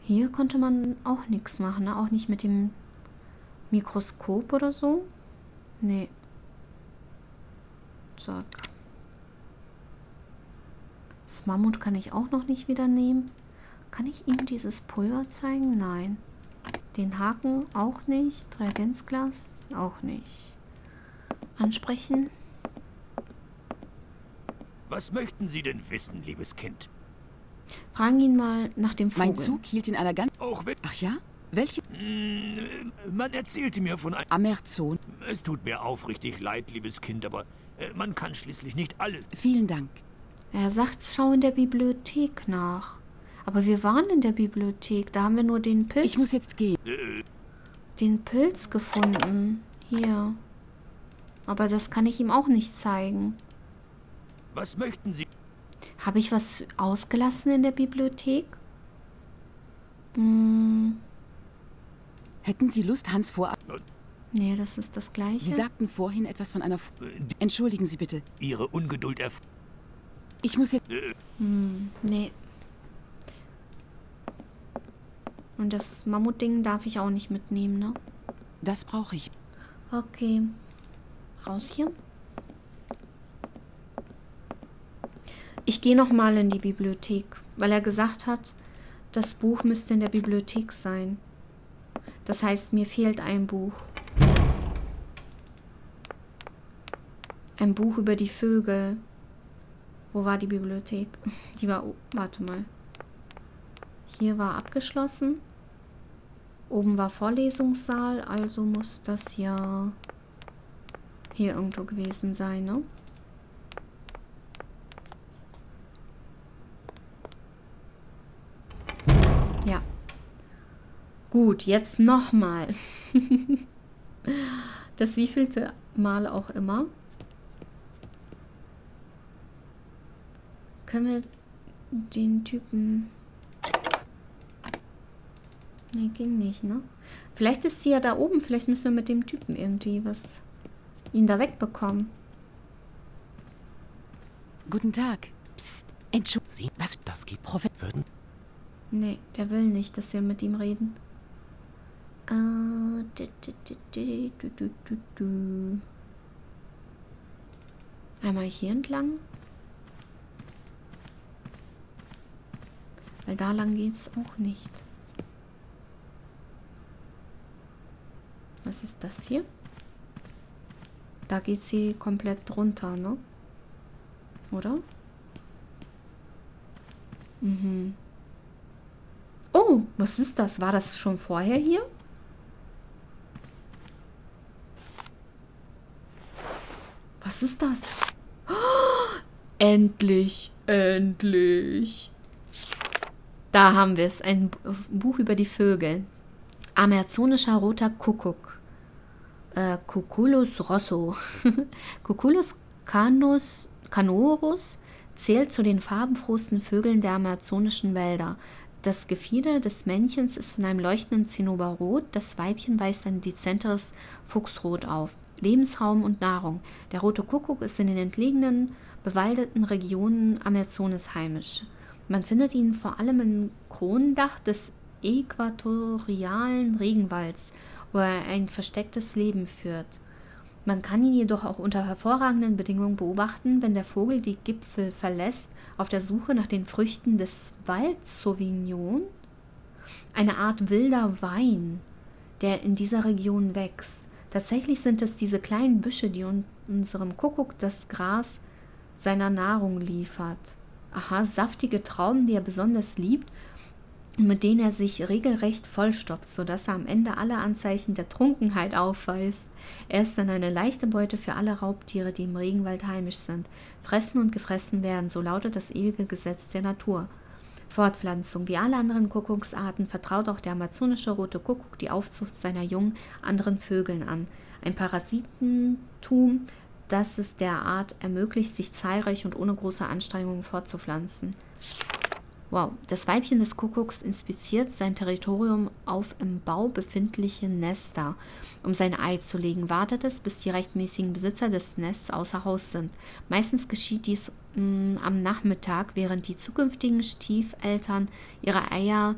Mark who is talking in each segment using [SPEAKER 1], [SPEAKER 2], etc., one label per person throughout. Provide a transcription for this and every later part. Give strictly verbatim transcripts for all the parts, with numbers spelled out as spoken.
[SPEAKER 1] Hier konnte man auch nichts machen, ne? Auch nicht mit dem Mikroskop oder so. Nee. Zack. Das Mammut kann ich auch noch nicht wieder nehmen. Kann ich ihm dieses Pulver zeigen? Nein. Den Haken auch nicht. Reagenzglas auch nicht. Ansprechen.
[SPEAKER 2] Was möchten Sie denn wissen, liebes Kind?
[SPEAKER 1] Fragen ihn mal nach dem Vogel.
[SPEAKER 3] Mein Zug hielt in einer ganz...
[SPEAKER 2] Auch wenn...
[SPEAKER 3] Ach ja? Welche?
[SPEAKER 2] Mm, Man erzählte mir von einem...
[SPEAKER 3] Amerzon.
[SPEAKER 2] Es tut mir aufrichtig leid, liebes Kind, aber äh, man kann schließlich nicht alles...
[SPEAKER 3] Vielen Dank.
[SPEAKER 1] Er sagt, schau in der Bibliothek nach. Aber wir waren in der Bibliothek. Da haben wir nur den Pilz...
[SPEAKER 3] Ich muss jetzt gehen.
[SPEAKER 2] Äh,
[SPEAKER 1] den Pilz gefunden. Hier. Aber das kann ich ihm auch nicht zeigen.
[SPEAKER 2] was möchten Sie?
[SPEAKER 1] Habe ich was ausgelassen in der Bibliothek? Hm,
[SPEAKER 3] Hätten Sie Lust, Hans vor...
[SPEAKER 1] nee, das ist das Gleiche.
[SPEAKER 3] Sie sagten vorhin etwas von einer... F
[SPEAKER 2] Äh, die-
[SPEAKER 3] Entschuldigen Sie bitte.
[SPEAKER 2] Ihre Ungeduld erf...
[SPEAKER 3] Ich muss jetzt...
[SPEAKER 2] Äh,
[SPEAKER 1] Hm, nee. Und das Mammutding darf ich auch nicht mitnehmen, ne?
[SPEAKER 3] Das brauche ich.
[SPEAKER 1] Okay. Raus hier. Ich gehe noch mal in die Bibliothek, weil er gesagt hat, das Buch müsste in der Bibliothek sein. Das heißt, mir fehlt ein Buch. Ein Buch über die Vögel. Wo war die Bibliothek? Die war... Warte mal. Hier war abgeschlossen. Oben war Vorlesungssaal, also muss das ja hier irgendwo gewesen sein, ne? Ja. Gut, jetzt nochmal. Das wievielte Mal auch immer. Können wir den Typen... Nee, ging nicht, ne? Vielleicht ist sie ja da oben. Vielleicht müssen wir mit dem Typen irgendwie was... ihn da wegbekommen.
[SPEAKER 3] Guten Tag. Psst. Entschuldigen Sie, was das geht, Prophet würden?
[SPEAKER 1] Nee, der will nicht, dass wir mit ihm reden. Äh, du, du, du, du, du, du, du, du. Einmal hier entlang. Weil da lang geht's auch nicht. Was ist das hier? Da geht sie komplett runter, ne? Oder? Mhm. Oh, was ist das? War das schon vorher hier? Was ist das? Oh, endlich, endlich. Da haben wir es. Ein Buch über die Vögel. Amazonischer roter Kuckuck. Äh, Cuculus rosso. Cuculus canus, canorus zählt zu den farbenfrohsten Vögeln der amazonischen Wälder. Das Gefieder des Männchens ist von einem leuchtenden Zinnoberrot, das Weibchen weist ein dezenteres Fuchsrot auf. Lebensraum und Nahrung. Der rote Kuckuck ist in den entlegenen, bewaldeten Regionen Amazonas heimisch. Man findet ihn vor allem im Kronendach des äquatorialen Regenwalds, wo er ein verstecktes Leben führt. Man kann ihn jedoch auch unter hervorragenden Bedingungen beobachten, wenn der Vogel die Gipfel verlässt, auf der Suche nach den Früchten des Wald-Sauvignon, eine Art wilder Wein, der in dieser Region wächst. Tatsächlich sind es diese kleinen Büsche, die unserem Kuckuck das Gras seiner Nahrung liefert. Aha, saftige Trauben, die er besonders liebt und mit denen er sich regelrecht vollstopft, sodass er am Ende alle Anzeichen der Trunkenheit aufweist. Er ist dann eine leichte Beute für alle Raubtiere, die im Regenwald heimisch sind. Fressen und gefressen werden, so lautet das ewige Gesetz der Natur. Fortpflanzung. Wie alle anderen Kuckucksarten vertraut auch der amazonische rote Kuckuck die Aufzucht seiner Jungen anderen Vögeln an. Ein Parasitentum, das es der Art ermöglicht, sich zahlreich und ohne große Anstrengungen fortzupflanzen. Wow, das Weibchen des Kuckucks inspiziert sein Territorium auf im Bau befindliche Nester. Um sein Ei zu legen, wartet es, bis die rechtmäßigen Besitzer des Nests außer Haus sind. Meistens geschieht dies mh, am Nachmittag, während die zukünftigen Stiefeltern ihre Eier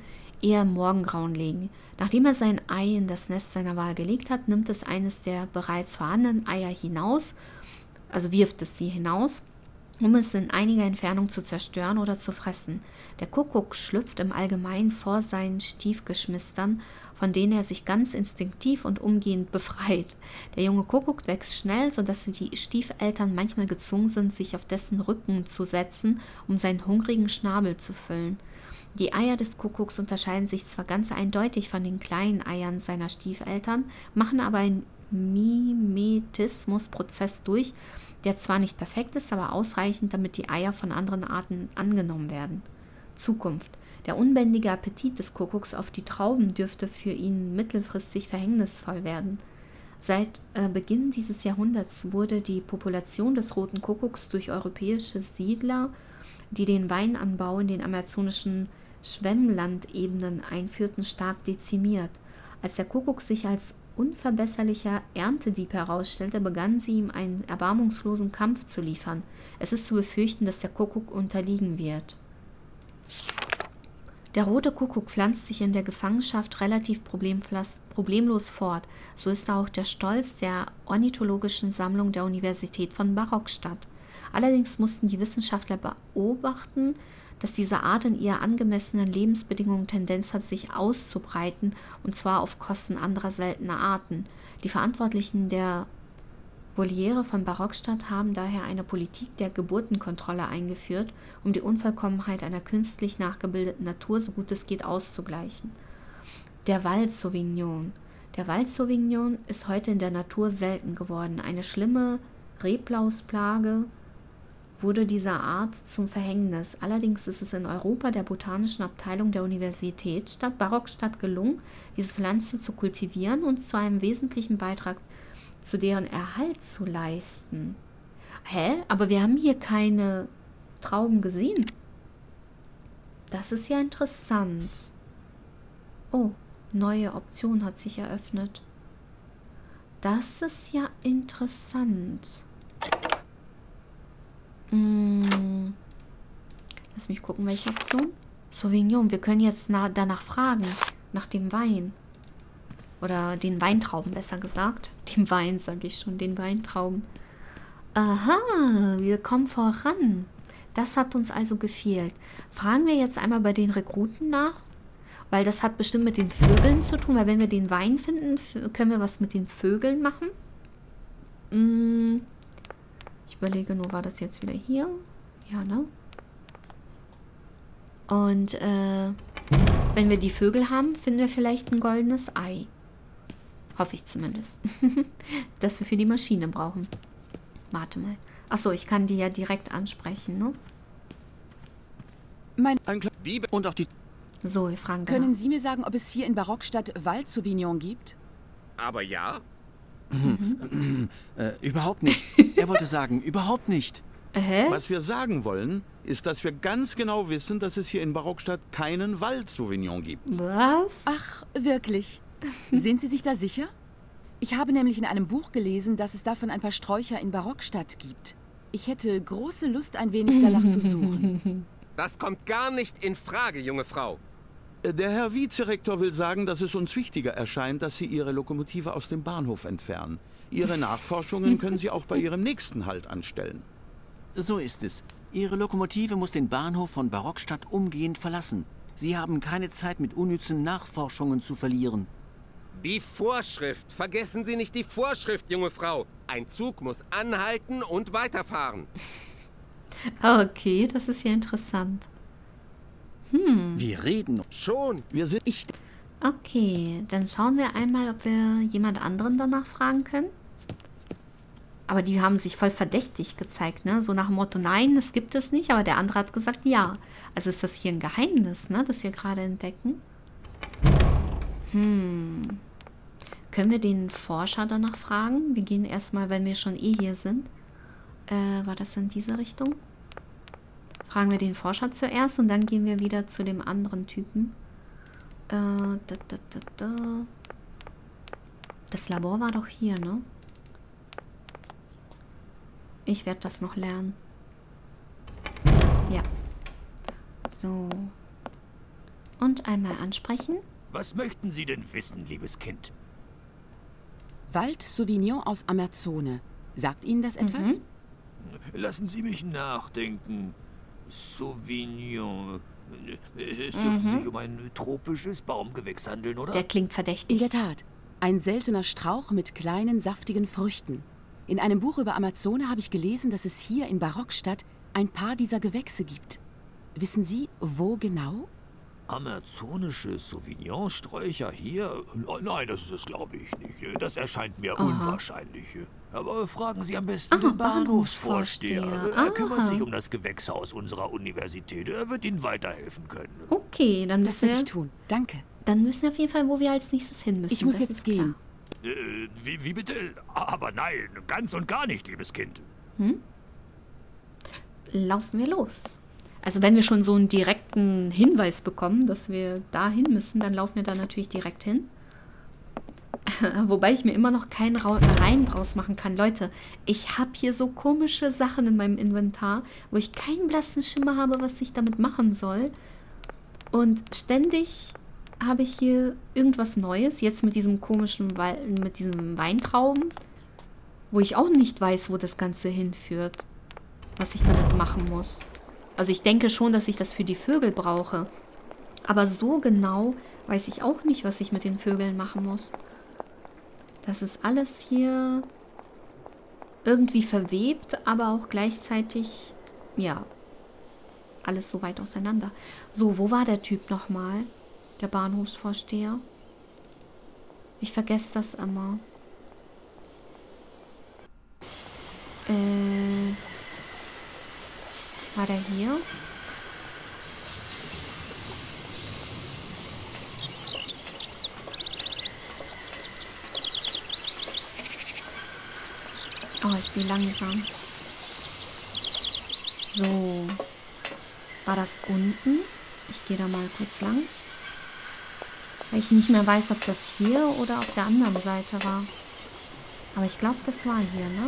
[SPEAKER 1] eher im Morgengrauen legen. Nachdem er sein Ei in das Nest seiner Wahl gelegt hat, nimmt es eines der bereits vorhandenen Eier hinaus, also wirft es sie hinaus, um es in einiger Entfernung zu zerstören oder zu fressen. Der Kuckuck schlüpft im Allgemeinen vor seinen Stiefgeschwistern, von denen er sich ganz instinktiv und umgehend befreit. Der junge Kuckuck wächst schnell, sodass die Stiefeltern manchmal gezwungen sind, sich auf dessen Rücken zu setzen, um seinen hungrigen Schnabel zu füllen. Die Eier des Kuckucks unterscheiden sich zwar ganz eindeutig von den kleinen Eiern seiner Stiefeltern, machen aber einen Mimetismusprozess durch, der zwar nicht perfekt ist, aber ausreichend, damit die Eier von anderen Arten angenommen werden. Zukunft. Der unbändige Appetit des Kuckucks auf die Trauben dürfte für ihn mittelfristig verhängnisvoll werden. Seit äh, Beginn dieses Jahrhunderts wurde die Population des roten Kuckucks durch europäische Siedler, die den Weinanbau in den amazonischen Schwemmlandebenen einführten, stark dezimiert. Als der Kuckuck sich als unverbesserlicher Erntedieb herausstellte, begannen sie ihm einen erbarmungslosen Kampf zu liefern. Es ist zu befürchten, dass der Kuckuck unterliegen wird. Der rote Kuckuck pflanzt sich in der Gefangenschaft relativ problemlos fort. So ist er auch der Stolz der ornithologischen Sammlung der Universität von Barockstadt. Allerdings mussten die Wissenschaftler beobachten, dass diese Art in ihr angemessenen Lebensbedingungen Tendenz hat, sich auszubreiten, und zwar auf Kosten anderer seltener Arten. Die Verantwortlichen der Voliere von Barockstadt haben daher eine Politik der Geburtenkontrolle eingeführt, um die Unvollkommenheit einer künstlich nachgebildeten Natur so gut es geht auszugleichen. Der Wald-Sauvignon. Der Wald-Sauvignon ist heute in der Natur selten geworden. Eine schlimme Reblausplage wurde dieser Art zum Verhängnis. Allerdings ist es in Europa der botanischen Abteilung der Universitätsstadt Barockstadt gelungen, diese Pflanze zu kultivieren und zu einem wesentlichen Beitrag zu deren Erhalt zu leisten. Hä? Aber wir haben hier keine Trauben gesehen. Das ist ja interessant. Oh, neue Option hat sich eröffnet. Das ist ja interessant. Hm. Lass mich gucken, welche Option. Sauvignon. Wir können jetzt na danach fragen. Nach dem Wein. Oder den Weintrauben, besser gesagt. Dem Wein, sage ich schon. Den Weintrauben. Aha, wir kommen voran. Das hat uns also gefehlt. Fragen wir jetzt einmal bei den Rekruten nach. Weil das hat bestimmt mit den Vögeln zu tun. Weil wenn wir den Wein finden, können wir was mit den Vögeln machen. Hm. Ich überlege nur, war das jetzt wieder hier? Ja, ne? Und äh, wenn wir die Vögel haben, finden wir vielleicht ein goldenes Ei. Hoffe ich zumindest. Das wir für die Maschine brauchen. Warte mal. Achso, ich kann die ja direkt ansprechen, ne?
[SPEAKER 3] Mein und auch die.
[SPEAKER 1] So, wir fragen
[SPEAKER 4] Können
[SPEAKER 1] danach.
[SPEAKER 4] Sie mir sagen, ob es hier in Barockstadt Wald-Sauvignon gibt?
[SPEAKER 5] Aber ja.
[SPEAKER 3] Mhm. äh, überhaupt nicht. Er wollte sagen, überhaupt nicht.
[SPEAKER 1] Hä?
[SPEAKER 5] Was wir sagen wollen, ist, dass wir ganz genau wissen, dass es hier in Barockstadt keinen Wald-Sauvignon gibt.
[SPEAKER 1] Was?
[SPEAKER 4] Ach, wirklich? Sind Sie sich da sicher? Ich habe nämlich in einem Buch gelesen, dass es davon ein paar Sträucher in Barockstadt gibt. Ich hätte große Lust, ein wenig danach zu suchen.
[SPEAKER 6] Das kommt gar nicht in Frage, junge Frau.
[SPEAKER 5] Der Herr Vizerektor will sagen, dass es uns wichtiger erscheint, dass Sie Ihre Lokomotive aus dem Bahnhof entfernen. Ihre Nachforschungen können Sie auch bei Ihrem nächsten Halt anstellen.
[SPEAKER 3] So ist es. Ihre Lokomotive muss den Bahnhof von Barockstadt umgehend verlassen. Sie haben keine Zeit, mit unnützen Nachforschungen zu verlieren.
[SPEAKER 6] Die Vorschrift. Vergessen Sie nicht die Vorschrift, junge Frau. Ein Zug muss anhalten und weiterfahren.
[SPEAKER 1] Okay, das ist ja interessant. Hm.
[SPEAKER 3] Wir reden
[SPEAKER 6] schon.
[SPEAKER 5] Wir sind...
[SPEAKER 3] Ich.
[SPEAKER 1] Okay, dann schauen wir einmal, ob wir jemand anderen danach fragen können. Aber die haben sich voll verdächtig gezeigt, ne? So nach dem Motto, nein, das gibt es nicht. Aber der andere hat gesagt, ja. Also ist das hier ein Geheimnis, ne? Das wir gerade entdecken. Hm. Können wir den Forscher danach fragen? Wir gehen erstmal, wenn wir schon eh hier sind. Äh, war das in diese Richtung? Fragen wir den Forscher zuerst und dann gehen wir wieder zu dem anderen Typen. Äh, da, da, da, da. Das Labor war doch hier, ne? Ich werde das noch lernen. Ja. So. Und einmal ansprechen.
[SPEAKER 2] Was möchten Sie denn wissen, liebes Kind?
[SPEAKER 4] Wald Sauvignon aus Amazone. Sagt Ihnen das etwas?
[SPEAKER 1] Mhm.
[SPEAKER 2] Lassen Sie mich nachdenken. Sauvignon. Es dürfte
[SPEAKER 1] Mhm.
[SPEAKER 2] sich um ein tropisches Baumgewächs handeln, oder?
[SPEAKER 1] Der klingt
[SPEAKER 4] In
[SPEAKER 1] verdächtig.
[SPEAKER 4] der Tat. Ein seltener Strauch mit kleinen, saftigen Früchten. In einem Buch über Amazone habe ich gelesen, dass es hier in Barockstadt ein paar dieser Gewächse gibt. Wissen Sie, wo genau?
[SPEAKER 2] Amazonische Sauvignon-Sträucher hier? Oh, nein, das, das glaube ich nicht. Das erscheint mir
[SPEAKER 1] Aha.
[SPEAKER 2] unwahrscheinlich. Aber fragen Sie am besten
[SPEAKER 1] Ah,
[SPEAKER 2] den Bahnhofsvorsteher.
[SPEAKER 1] Bahnhofsvorsteher.
[SPEAKER 2] Er kümmert
[SPEAKER 1] Aha.
[SPEAKER 2] sich um das Gewächshaus unserer Universität. Er wird Ihnen weiterhelfen können.
[SPEAKER 1] Okay, dann
[SPEAKER 4] Das
[SPEAKER 1] müssen,
[SPEAKER 4] werde
[SPEAKER 1] wir,
[SPEAKER 4] ich tun. Danke.
[SPEAKER 1] dann wissen wir auf jeden Fall, wo wir als nächstes hin müssen.
[SPEAKER 4] Ich muss
[SPEAKER 1] Das
[SPEAKER 4] jetzt
[SPEAKER 1] ist klar.
[SPEAKER 4] gehen.
[SPEAKER 2] Äh, wie, wie bitte? Aber nein, ganz und gar nicht, liebes Kind.
[SPEAKER 1] Laufen wir los. Also wenn wir schon so einen direkten Hinweis bekommen, dass wir da hin müssen, dann laufen wir da natürlich direkt hin. Wobei ich mir immer noch keinen Ra Reim draus machen kann. Leute, ich habe hier so komische Sachen in meinem Inventar, wo ich keinen blassen Schimmer habe, was ich damit machen soll. Und ständig habe ich hier irgendwas Neues. Jetzt mit diesem komischen, Wei- mit diesem Weintrauben, wo ich auch nicht weiß, wo das Ganze hinführt. Was ich damit machen muss. Also ich denke schon, dass ich das für die Vögel brauche. Aber so genau weiß ich auch nicht, was ich mit den Vögeln machen muss. Das ist alles hier irgendwie verwebt, aber auch gleichzeitig, ja, alles so weit auseinander. So, wo war der Typ nochmal? Der Bahnhofsvorsteher? Ich vergesse das immer. Äh... War der hier? Oh, ist sie langsam. So. War das unten? Ich gehe da mal kurz lang. Weil ich nicht mehr weiß, ob das hier oder auf der anderen Seite war. Aber ich glaube, das war hier, ne?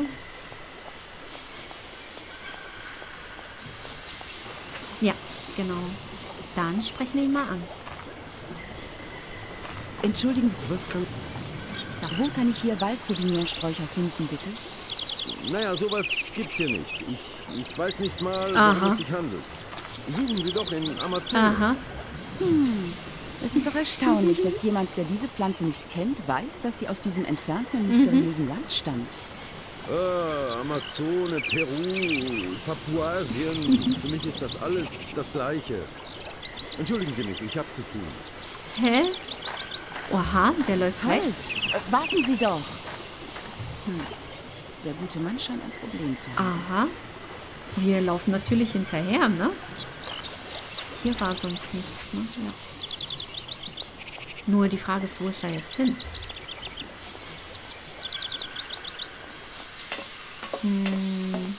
[SPEAKER 1] Ja, genau. Dann sprechen wir ihn mal an.
[SPEAKER 4] Entschuldigen Sie,
[SPEAKER 7] Was kann...
[SPEAKER 4] wo kann ich hier Wald-Sauvignon-Sträucher finden, bitte?
[SPEAKER 7] Naja, sowas gibt's hier nicht. Ich, ich weiß nicht mal,
[SPEAKER 1] Aha.
[SPEAKER 7] worum es sich handelt. Suchen Sie doch in Amazon.
[SPEAKER 1] Aha.
[SPEAKER 4] Es ist doch erstaunlich, dass jemand, der diese Pflanze nicht kennt, weiß, dass sie aus diesem entfernten, mysteriösen Land stammt.
[SPEAKER 7] Ah, Amazone, Peru, Papuasien. Für mich ist das alles das Gleiche. Entschuldigen Sie mich, ich habe zu tun.
[SPEAKER 1] Hä? Oha, der läuft weg.
[SPEAKER 4] Halt! Äh, warten Sie doch! Hm. Der gute Mann scheint ein Problem zu haben.
[SPEAKER 1] Aha. Wir laufen natürlich hinterher, ne? Hier war sonst nichts, ne? Ja. Nur die Frage ist, wo ist er jetzt hin? Hm.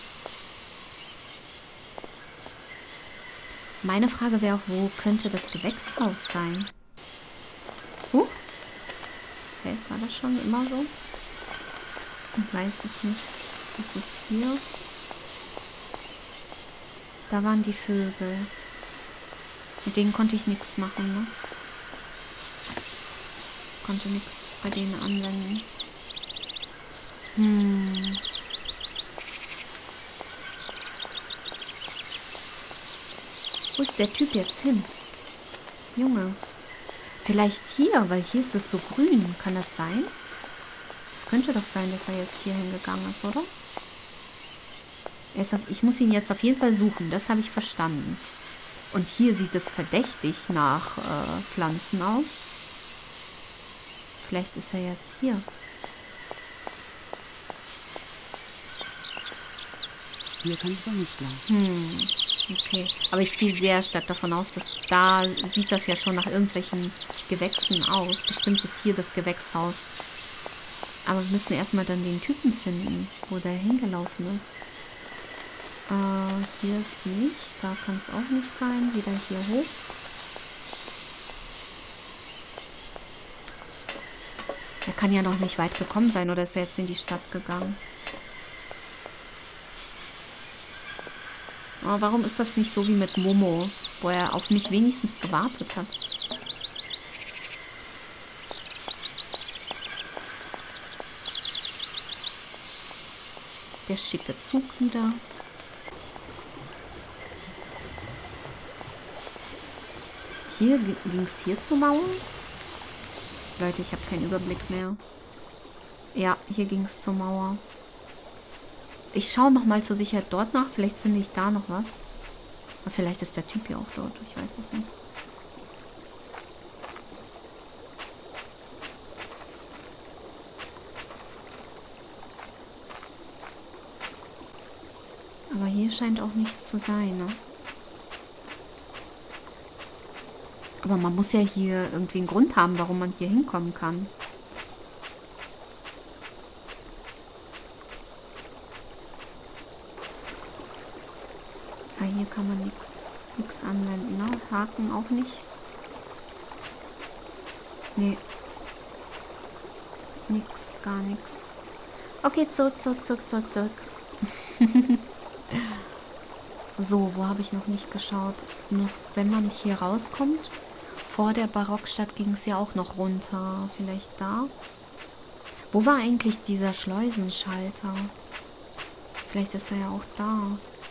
[SPEAKER 1] Meine Frage wäre auch, wo könnte das Gewächshaus sein? Huh? Okay, war das schon immer so? Ich weiß es nicht. Das ist hier. Da waren die Vögel. Mit denen konnte ich nichts machen, ne? Konnte nichts bei denen anwenden. Hm. Wo ist der Typ jetzt hin? Junge. Vielleicht hier, weil hier ist es so grün. Kann das sein? Es könnte doch sein, dass er jetzt hier hingegangen ist, oder? Er ist auf, ich muss ihn jetzt auf jeden Fall suchen. Das habe ich verstanden. Und hier sieht es verdächtig nach äh, Pflanzen aus. Vielleicht ist er jetzt hier.
[SPEAKER 4] Hier kann ich wohl nicht lang.
[SPEAKER 1] Hm, okay. Aber ich gehe sehr stark davon aus, dass da sieht das ja schon nach irgendwelchen Gewächsen aus. Bestimmt ist hier das Gewächshaus. Aber wir müssen erstmal dann den Typen finden, wo der hingelaufen ist. Äh, hier ist nicht. Da kann es auch nicht sein. Wieder hier hoch. Er kann ja noch nicht weit gekommen sein, oder ist er jetzt in die Stadt gegangen? Oh, warum ist das nicht so wie mit Momo, wo er auf mich wenigstens gewartet hat? Der schicke Zug wieder. Hier ging es hier zur Mauer. Leute, ich habe keinen Überblick mehr. Ja, hier ging es zur Mauer. Ich schaue nochmal zur Sicherheit dort nach. Vielleicht finde ich da noch was. Aber vielleicht ist der Typ ja auch dort. Ich weiß es nicht. Aber hier scheint auch nichts zu sein, ne? Aber man muss ja hier irgendwie einen Grund haben, warum man hier hinkommen kann. Ah, hier kann man nichts nichts anwenden, ne? Haken auch nicht. Nee. Nix, gar nichts. Okay, zurück, zurück, zurück, zurück, zurück. So, wo habe ich noch nicht geschaut? Noch, wenn man hier rauskommt. Vor der Barockstadt ging es ja auch noch runter. Vielleicht da? Wo war eigentlich dieser Schleusenschalter? Vielleicht ist er ja auch da.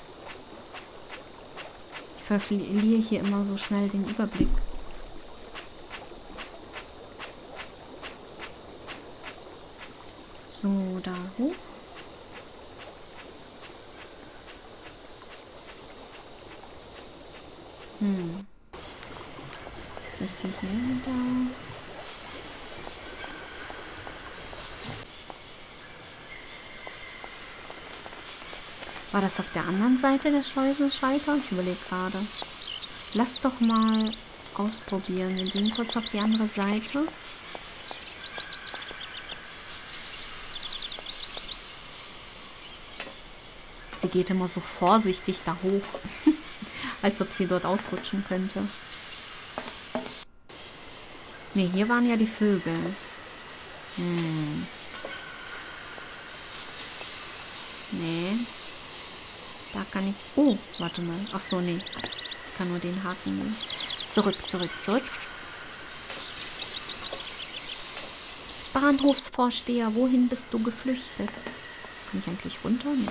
[SPEAKER 1] Ich verliere hier immer so schnell den Überblick. So, da hoch. Hm. Was ist hier wieder? War das auf der anderen Seite der Schleusenschalter? Ich überlege gerade. Lass doch mal ausprobieren. Wir gehen kurz auf die andere Seite. Sie geht immer so vorsichtig da hoch. Als ob sie dort ausrutschen könnte. Ne, hier waren ja die Vögel. Hm. Nee. Da kann ich... Oh, warte mal. Ach so, nee. Ich kann nur den Haken nehmen. Zurück, zurück, zurück. Bahnhofsvorsteher, wohin bist du geflüchtet? Kann ich eigentlich runter? Nee.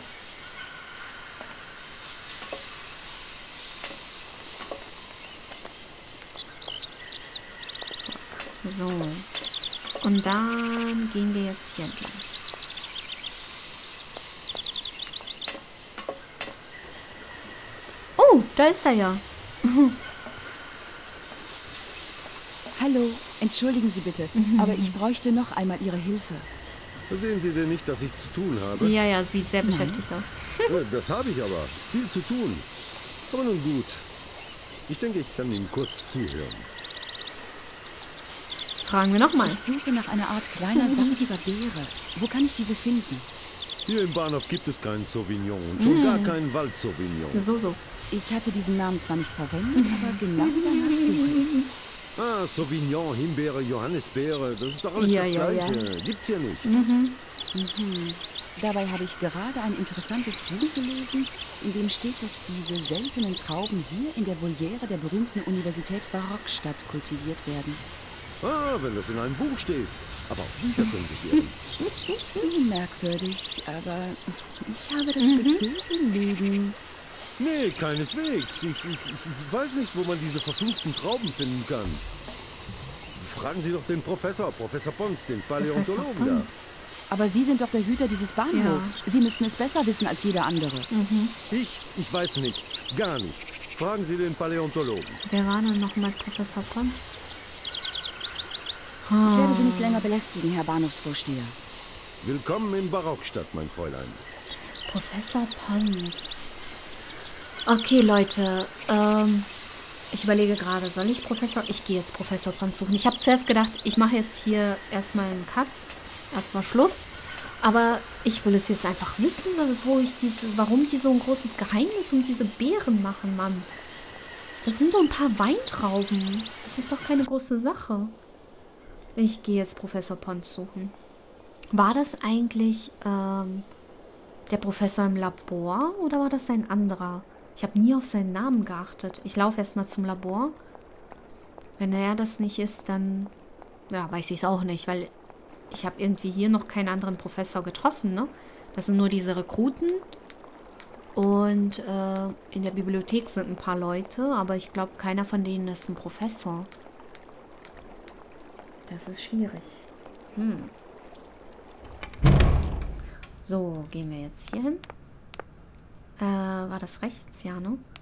[SPEAKER 1] So. Und dann gehen wir jetzt hier entlang. Oh, da ist er ja.
[SPEAKER 4] Hallo, entschuldigen Sie bitte, mhm. aber ich bräuchte noch einmal Ihre Hilfe.
[SPEAKER 7] Sehen Sie denn nicht, dass ich zu tun habe?
[SPEAKER 1] Ja, ja, sieht sehr beschäftigt
[SPEAKER 7] Nein.
[SPEAKER 1] aus.
[SPEAKER 7] Das habe ich aber. Viel zu tun. Aber nun gut. Ich denke, ich kann Ihnen kurz zuhören.
[SPEAKER 1] Fragen wir nochmal.
[SPEAKER 4] Ich suche nach einer Art kleiner, saftiger Beere. Wo kann ich diese finden?
[SPEAKER 7] Hier im Bahnhof gibt es keinen Sauvignon und schon mm. gar keinen Wald-Sauvignon.
[SPEAKER 1] So, so.
[SPEAKER 4] Ich hatte diesen Namen zwar nicht verwendet, aber genau danach suche ich.
[SPEAKER 7] Ah, Sauvignon, Himbeere, Johannisbeere, das ist doch alles
[SPEAKER 1] ja,
[SPEAKER 7] das
[SPEAKER 1] ja,
[SPEAKER 7] Gleiche.
[SPEAKER 1] Ja.
[SPEAKER 7] Gibt's ja nicht.
[SPEAKER 1] Mhm.
[SPEAKER 4] Mhm. Dabei habe ich gerade ein interessantes Buch gelesen, in dem steht, dass diese seltenen Trauben hier in der Voliere der berühmten Universität Barockstadt kultiviert werden.
[SPEAKER 7] Ah, wenn das in einem Buch steht. Aber auch Bücher können sich irren.
[SPEAKER 4] Zu merkwürdig, aber ich habe das mhm. Gefühl, Sie lügen.
[SPEAKER 7] Nee, keineswegs. Ich, ich, ich weiß nicht, wo man diese verfluchten Trauben finden kann. Fragen Sie doch den Professor, Professor Pons, den Paläontologen da.
[SPEAKER 4] Aber Sie sind doch der Hüter dieses Bahnhofs. Ja. Sie müssten es besser wissen als jeder andere.
[SPEAKER 1] Mhm.
[SPEAKER 7] Ich? Ich weiß nichts. Gar nichts. Fragen Sie den Paläontologen.
[SPEAKER 1] Wer war denn nochmal Professor Pons?
[SPEAKER 4] Ich werde Sie nicht länger belästigen, Herr Bahnhofsvorsteher.
[SPEAKER 7] Willkommen in Barockstadt, mein Fräulein.
[SPEAKER 1] Professor Pons. Okay, Leute. Ähm, ich überlege gerade, soll ich Professor... Ich gehe jetzt Professor Pons suchen. Ich habe zuerst gedacht, ich mache jetzt hier erstmal einen Cut. Erstmal Schluss. Aber ich will es jetzt einfach wissen, wo ich diese, warum die so ein großes Geheimnis um diese Beeren machen, Mann. Das sind nur ein paar Weintrauben. Das ist doch keine große Sache. Ich gehe jetzt Professor Pons suchen. War das eigentlich ähm, der Professor im Labor oder war das ein anderer? Ich habe nie auf seinen Namen geachtet. Ich laufe erstmal zum Labor. Wenn er das nicht ist, dann ja, weiß ich es auch nicht, weil ich habe irgendwie hier noch keinen anderen Professor getroffen, ne? Das sind nur diese Rekruten. Und äh, in der Bibliothek sind ein paar Leute, aber ich glaube, keiner von denen ist ein Professor. Das ist schwierig. Hm. So, gehen wir jetzt hier hin. Äh, war das rechts? Ja, ne?